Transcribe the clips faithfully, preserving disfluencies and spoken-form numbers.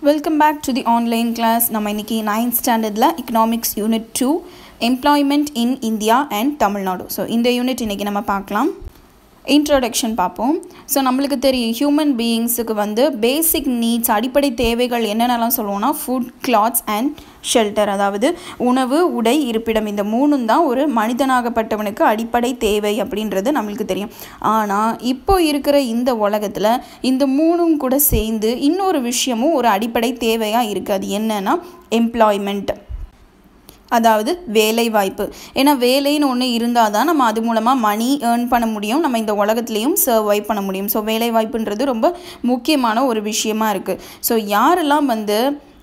Welcome back to the online class. நம்ம இன்னைக்கு ninth standardல economics unit two employment in India and Tamilnadu. So இந்த unit இன்னைக்கு நம்ம பார்க்கலாம். Introduction பார்ப்போம். ஸோ நம்மளுக்கு தெரியும் ஹியூமன் பீயிங்ஸுக்கு வந்து பேசிக் நீட்ஸ் அடிப்படை தேவைகள் என்னென்னலாம் சொல்லுவோம்னா ஃபுட், கிளாத்ஸ் அண்ட் ஷெல்டர், அதாவது உணவு, உடை, இருப்பிடம், இந்த மூணும் தான் ஒரு மனிதனாகப்பட்டவனுக்கு அடிப்படை தேவை அப்படின்றது நம்மளுக்கு தெரியும். ஆனால் இப்போ இருக்கிற இந்த உலகத்தில் இந்த மூணும் கூட சேர்ந்து இன்னொரு விஷயமும் ஒரு அடிப்படை தேவையாக இருக்குது. அது என்னன்னா எம்ப்ளாய்மெண்ட், அதாவது வேலை வாய்ப்பு. ஏன்னா வேலைன்னு ஒன்று இருந்தால் தான் நம்ம அது மூலமாக மணி ஏர்ன் பண்ண முடியும், நம்ம இந்த உலகத்துலேயும் சர்வை பண்ண முடியும். ஸோ வேலை வாய்ப்புன்றது ரொம்ப முக்கியமான ஒரு விஷயமா இருக்குது. ஸோ யாரெல்லாம் வந்து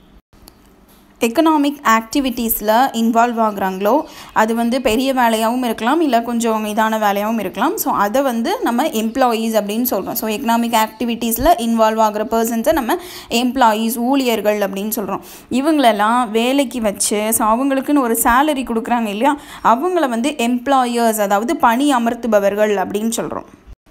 எக்கனாமிக் ஆக்டிவிட்டீஸில் இன்வால்வ் ஆகுறாங்களோ அது வந்து பெரிய வேலையாகவும் இருக்கலாம், இல்லை கொஞ்சம் இதான வேலையாகவும் இருக்கலாம். ஸோ அதை வந்து நம்ம எம்ப்ளாயீஸ் அப்படின்னு சொல்கிறோம். ஸோ எக்கனாமிக் ஆக்டிவிட்டீஸில் இன்வால்வ் ஆகிற பர்சன்ஸை நம்ம எம்ப்ளாயீஸ், ஊழியர்கள் அப்படின்னு சொல்கிறோம். இவங்களெல்லாம் வேலைக்கு வச்சு ஸோ அவங்களுக்குன்னு ஒரு சேலரி கொடுக்குறாங்க இல்லையா, அவங்கள வந்து எம்ப்ளாயர்ஸ், அதாவது பணி அமர்த்துபவர்கள் அப்படின்னு சொல்கிறோம்.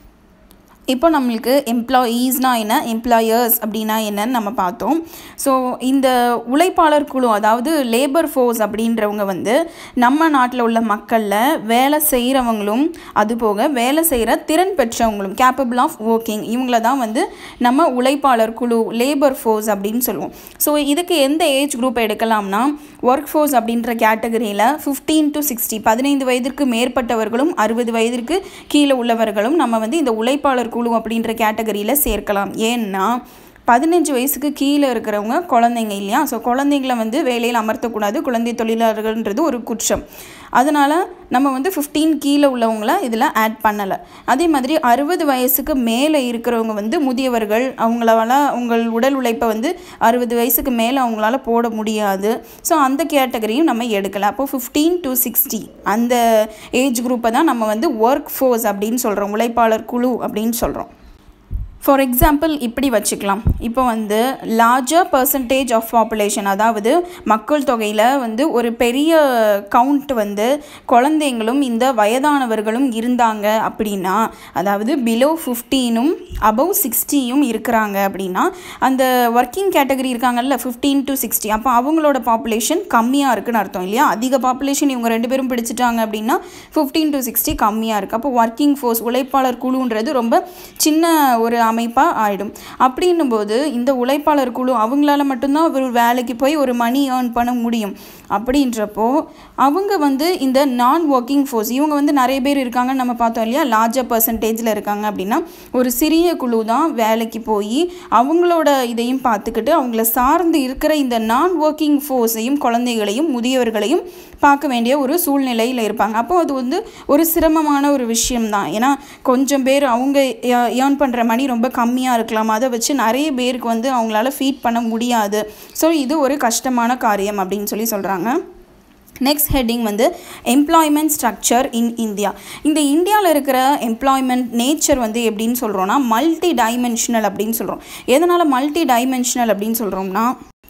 இப்போ நம்மளுக்கு எம்ப்ளாயீஸ்னால் என்ன, எம்ப்ளாயர்ஸ் அப்படின்னா என்னன்னு நம்ம பார்த்தோம். ஸோ இந்த உழைப்பாளர் குழு, அதாவது லேபர் ஃபோர்ஸ் அப்படின்றவங்க வந்து நம்ம நாட்டில் உள்ள மக்களில் வேலை செய்கிறவங்களும் அதுபோக வேலை செய்கிற திறன் பெற்றவங்களும், கேப்பபிள் ஆஃப் ஒர்க்கிங், இவங்கள தான் வந்து நம்ம உழைப்பாளர் குழு, லேபர் ஃபோர்ஸ் அப்படின்னு சொல்லுவோம். ஸோ இதுக்கு எந்த ஏஜ் குரூப் எடுக்கலாம்னா ஒர்க் ஃபோர்ஸ் அப்படின்ற கேட்டகரியில் ஃபிஃப்டீன் டு சிக்ஸ்டி பதினைந்து வயதிற்கு மேற்பட்டவர்களும் அறுபது வயதிற்கு கீழே உள்ளவர்களும் நம்ம வந்து இந்த உழைப்பாளர் குழு அப்படின்ற கேட்டகரியில் சேர்க்கலாம். ஏன்னா பதினஞ்சு வயசுக்கு கீழே இருக்கிறவங்க குழந்தைங்க இல்லையா, ஸோ குழந்தைங்களை வந்து வேலையில் அமர்த்தக்கூடாது, குழந்தை தொழிலாளர்கள்ன்றது ஒரு குற்றம். அதனால் நம்ம வந்து ஃபிஃப்டீன் கீழே உள்ளவங்கள இதில் ஆட் பண்ணலை. அதே மாதிரி அறுபது வயசுக்கு மேலே இருக்கிறவங்க வந்து முதியவர்கள், அவங்களால உங்கள் உடல் உழைப்பை வந்து அறுபது வயசுக்கு மேலே அவங்களால போட முடியாது. ஸோ அந்த கேட்டகரியும் நம்ம எடுக்கலை. அப்போது ஃபிஃப்டீன் டு சிக்ஸ்டி அந்த ஏஜ் குரூப்பை தான் நம்ம வந்து ஒர்க் ஃபோர்ஸ் அப்படின்னு சொல்கிறோம், உழைப்பாளர் குழு அப்படின்னு சொல்கிறோம். ஃபார் எக்ஸாம்பிள் இப்படி வச்சுக்கலாம். இப்போ வந்து லார்ஜர் பர்சன்டேஜ் ஆஃப் பாப்புலேஷன், அதாவது மக்கள் தொகையில் வந்து ஒரு பெரிய கவுண்ட் வந்து குழந்தைங்களும் இந்த வயதானவர்களும் இருந்தாங்க அப்படின்னா, அதாவது பிலோ ஃபிஃப்டீனும் அபவ் சிக்ஸ்டியும் இருக்கிறாங்க அப்படின்னா, அந்த ஒர்க்கிங் கேட்டகரி இருக்காங்கல்ல ஃபிஃப்டீன் டு சிக்ஸ்டி, அப்போ அவங்களோட பாப்புலேஷன் கம்மியாக இருக்குன்னு அர்த்தம் இல்லையா. அதிக பாப்புலேஷன் இவங்க ரெண்டு பேரும் பிடிச்சிட்டாங்க அப்படின்னா ஃபிஃப்டீன் டு சிக்ஸ்டி கம்மியாக இருக்குது. அப்போ ஒர்க்கிங் ஃபோர்ஸ், உழைப்பாளர் குழுன்றது ரொம்ப சின்ன ஒரு அமைப்பாக ஆகிடும். அப்படின்னும் போது இந்த உழைப்பாளர் குழு அவங்களால மட்டும்தான் ஒரு வேலைக்கு போய் ஒரு மணி ஏர்ன் பண்ண முடியும். அப்படின்றப்போ அவங்க வந்து இந்த நான் ஒர்க்கிங் ஃபோர்ஸ், இவங்க வந்து நிறைய பேர் இருக்காங்கன்னு நம்ம பார்த்தோம் இல்லையா, லார்ஜர் பர்சன்டேஜில் இருக்காங்க அப்படின்னா ஒரு சிறிய குழு தான் வேலைக்கு போய் அவங்களோட இதையும் பார்த்துக்கிட்டு அவங்கள சார்ந்து இருக்கிற இந்த நான் ஒர்க்கிங் ஃபோர்ஸையும் குழந்தைகளையும் முதியவர்களையும் பார்க்க வேண்டிய ஒரு சூழ்நிலையில் இருப்பாங்க. அப்போ அது வந்து ஒரு சிரமமான ஒரு விஷயம்தான். ஏன்னா கொஞ்சம் பேர் அவங்க ஏர்ன் பண்ணுற மணி ரொம்ப கம்மியாக இருக்கலாம், அதை வச்சு நிறைய பேருக்கு வந்து அவங்களால ஃபீட் பண்ண முடியாது. ஸோ இது ஒரு கஷ்டமான காரியம் அப்படின்னு சொல்லி சொல்கிறாங்க. நெக்ஸ்ட் ஹெட்டிங் வந்து எம்ப்ளாய்மெண்ட் ஸ்ட்ரக்சர் இன் இந்தியா. இந்த இந்தியாவில் இருக்கிற எம்ப்ளாய்மெண்ட் நேச்சர் வந்து எப்படின்னு சொல்கிறோன்னா மல்டி டைமென்ஷனல் அப்படின்னு சொல்கிறோம். எதனால் மல்டி டைமென்ஷனல் அப்படின்னு சொல்கிறோம்னா,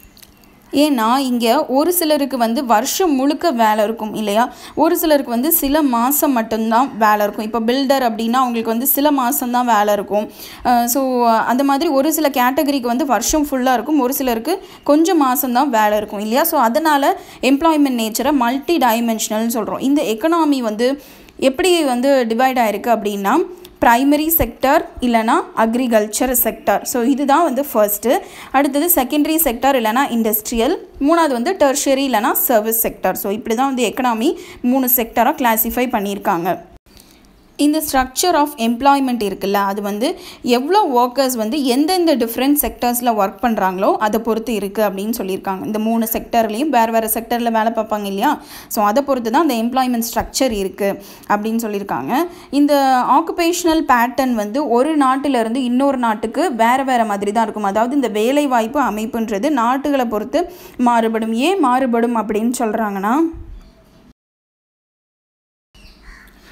ஏன்னா இங்கே ஒரு சிலருக்கு வந்து வருஷம் முழுக்க வேலை இருக்கும் இல்லையா, ஒரு சிலருக்கு வந்து சில மாதம் மட்டும்தான் வேலை இருக்கும். இப்போ பில்டர் அப்படின்னா அவங்களுக்கு வந்து சில மாதம்தான் வேலை இருக்கும். ஸோ அந்த மாதிரி ஒரு சில கேட்டகரிக்கு வந்து வருஷம் ஃபுல்லாக இருக்கும், ஒரு சிலருக்கு கொஞ்சம் மாதம்தான் வேலை இருக்கும் இல்லையா. ஸோ அதனால் எம்ப்ளாய்மெண்ட் நேச்சரை மல்டி டைமென்ஷனல்னு சொல்கிறோம். இந்த எக்கனாமி வந்து எப்படி வந்து டிவைட் ஆகிருக்கு அப்படின்னா ப்ரைமரி செக்டர் இல்லைனா அக்ரிகல்ச்சர் செக்டர். ஸோ இதுதான் வந்து ஃபர்ஸ்ட்டு. அடுத்தது செகண்டரி செக்டர் இல்லைனா இண்டஸ்ட்ரியல், மூணாவது வந்து டெர்ஷரி இல்லைனா சர்வீஸ் செக்டர். ஸோ இப்படி தான் வந்து எக்கனாமி மூணு செக்டராக கிளாஸிஃபை பண்ணியிருக்காங்க. இந்த ஸ்ட்ரக்சர் ஆஃப் எம்ப்ளாய்மெண்ட் இருக்குல்ல, அது வந்து எவ்வளோ ஒர்க்கர்ஸ் வந்து எந்தெந்த டிஃப்ரெண்ட் செக்டர்ஸில் ஒர்க் பண்ணுறாங்களோ அதை பொறுத்து இருக்குது அப்படின்னு சொல்லியிருக்காங்க. இந்த மூணு செக்டர்லேயும் வேறு வேறு செக்டரில் வேலை பார்ப்பாங்க இல்லையா, ஸோ அதை பொறுத்து தான் அந்த எம்ப்ளாய்மெண்ட் ஸ்ட்ரக்சர் இருக்குது அப்படின்னு சொல்லியிருக்காங்க. இந்த ஆக்குபேஷனல் பேட்டர்ன் வந்து ஒரு நாட்டிலேருந்து இன்னொரு நாட்டுக்கு வேறு வேறு மாதிரி தான் இருக்கும். அதாவது இந்த வேலை வாய்ப்பு அமைப்புன்றது நாட்டுகளை பொறுத்து மாறுபடும். ஏன் மாறுபடும் அப்படின்னு சொல்கிறாங்கன்னா,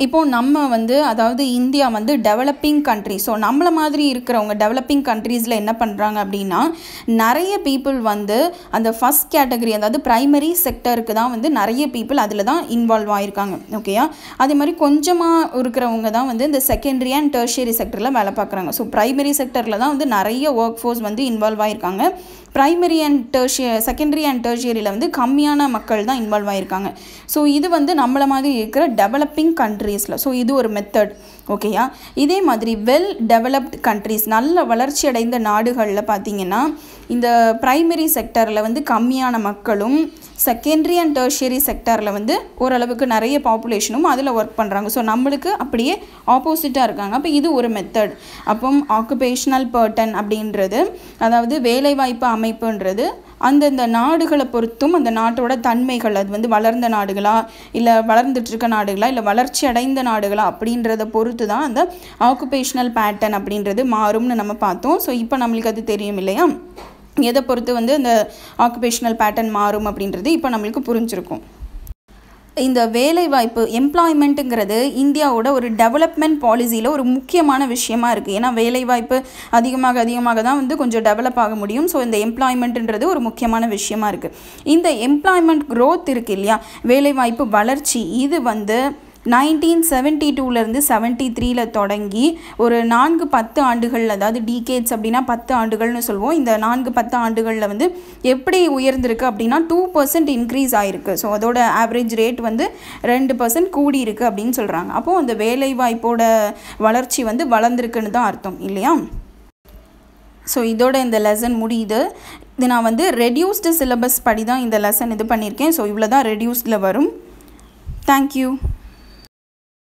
இப்போது நம்ம வந்து அதாவது இந்தியா வந்து டெவலப்பிங் கண்ட்ரி. ஸோ நம்மளை மாதிரி இருக்கிறவங்க டெவலப்பிங் கண்ட்ரீஸில் என்ன பண்ணுறாங்க அப்படின்னா நிறைய பீப்புள் வந்து அந்த ஃபஸ்ட் கேட்டகரி அதாவது ப்ரைமரி செக்டருக்கு தான் வந்து நிறைய பீப்புள் அதில் தான் இன்வால்வ் ஆகிருக்காங்க. ஓகேயா, அதே மாதிரி கொஞ்சமாக இருக்கிறவங்க தான் வந்து இந்த செகண்டரி அண்ட் டெர்ஷியரி செக்டரில் வேலை பார்க்குறாங்க. ஸோ ப்ரைமரி செக்டரில் தான் வந்து நிறைய ஒர்க் ஃபோர்ஸ் வந்து இன்வால்வ் ஆகிருக்காங்க. ப்ரைமரி அண்ட் டெர்ஷிய செகண்டரி அண்ட் டெர்ஷியரியில் வந்து கம்மியான மக்கள் தான் இன்வால்வ் ஆகிருக்காங்க. ஸோ இது வந்து நம்மளை மாதிரி இருக்கிற டெவலப்பிங் கண்ட்ரீஸில். ஸோ இது ஒரு மெத்தட். ஓகேயா, இதே மாதிரி வெல் டெவலப்ட் கண்ட்ரீஸ் நல்ல வளர்ச்சி அடைந்த நாடுகளில் பார்த்திங்கன்னா இந்த ப்ரைமரி செக்டரில் வந்து கம்மியான மக்களும் செகண்டரி அண்ட் டெர்ஷியரி செக்டரில் வந்து ஓரளவுக்கு நிறைய பாப்புலேஷனும் அதில் ஒர்க் பண்ணுறாங்க. ஸோ நம்மளுக்கு அப்படியே ஆப்போசிட்டாக இருக்காங்க. அப்போ இது ஒரு மெத்தட். அப்போ ஆக்குபேஷனல் பர்டன் அப்படின்றது அதாவது வேலைவாய்ப்பு அமைப்புன்றது அந்தந்த நாடுகளை பொறுத்தும் அந்த நாட்டோட தன்மைகள் அது வந்து வளர்ந்த நாடுகளா இல்லை வளர்ந்துட்டுருக்க நாடுகளா இல்லை வளர்ச்சி அடைந்த நாடுகளா அப்படின்றத பொறுத்து தான் அந்த ஆக்குபேஷனல் பேட்டர்ன் அப்படின்றது மாறும்னு நம்ம பார்த்தோம். ஸோ இப்போ நம்மளுக்கு அது தெரியும் இல்லையா, எதை பொறுத்து வந்து அந்த ஆக்குபேஷனல் பேட்டர்ன் மாறும் அப்படின்றது இப்போ நம்மளுக்கு புரிஞ்சிருக்கும். இந்த வேலைவாய்ப்பு எம்ப்ளாய்மெண்ட்டுங்கிறது இந்தியாவோட ஒரு டெவலப்மெண்ட் பாலிசியில் ஒரு முக்கியமான விஷயமா இருக்குது. ஏன்னா வேலைவாய்ப்பு அதிகமாக அதிகமாக தான் வந்து கொஞ்சம் டெவலப் ஆக முடியும். ஸோ இந்த எம்ப்ளாய்மெண்ட்டுன்றது ஒரு முக்கியமான விஷயமா இருக்குது. இந்த எம்ப்ளாய்மெண்ட் க்ரோத் இருக்குது இல்லையா, வேலைவாய்ப்பு வளர்ச்சி, இது வந்து நைன்டீன் செவன்ட்டி டூலேருந்து செவன்ட்டி த்ரீல தொடங்கி ஒரு நான்கு பத்து ஆண்டுகள் அதாவது டீகேட்ஸ் அப்படின்னா பத்து ஆண்டுகள்னு சொல்லுவோம். இந்த நான்கு பத்து ஆண்டுகளில் வந்து எப்படி உயர்ந்திருக்கு அப்படின்னா டூ பர்சன்ட் இன்க்ரீஸ் ஆகிருக்கு. ஸோ அதோட ஆவரேஜ் ரேட் வந்து ரெண்டு பர்சன்ட் கூடி இருக்குது அப்படின்னு சொல்கிறாங்க. அப்போது அந்த வேலைவாய்ப்போட வளர்ச்சி வந்து வளர்ந்துருக்குன்னு தான் அர்த்தம் இல்லையா. ஸோ இதோட இந்த லெசன் முடியுது. இது நான் வந்து ரெடியூஸ்டு சிலபஸ் படி தான் இந்த லெசன் இது பண்ணியிருக்கேன். ஸோ இவ்வளோ தான் ரெடியூஸ்டில் வரும். தேங்க்யூ.